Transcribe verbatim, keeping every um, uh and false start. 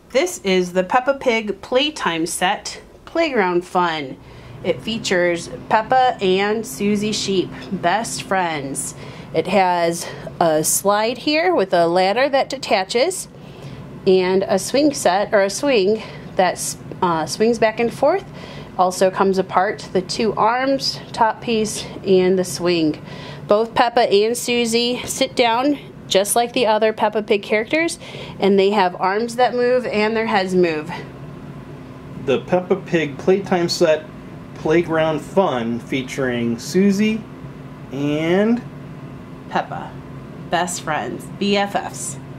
This is the Peppa Pig Playtime set, Playground Fun. It features Peppa and Susie Sheep, best friends. It has a slide here with a ladder that detaches and a swing set, or a swing that uh, swings back and forth. Also comes apart, the two arms, top piece, and the swing. Both Peppa and Susie sit down just like the other Peppa Pig characters, and they have arms that move and their heads move. The Peppa Pig Playtime set Playground Fun featuring Susie and Peppa, best friends, B F Fs.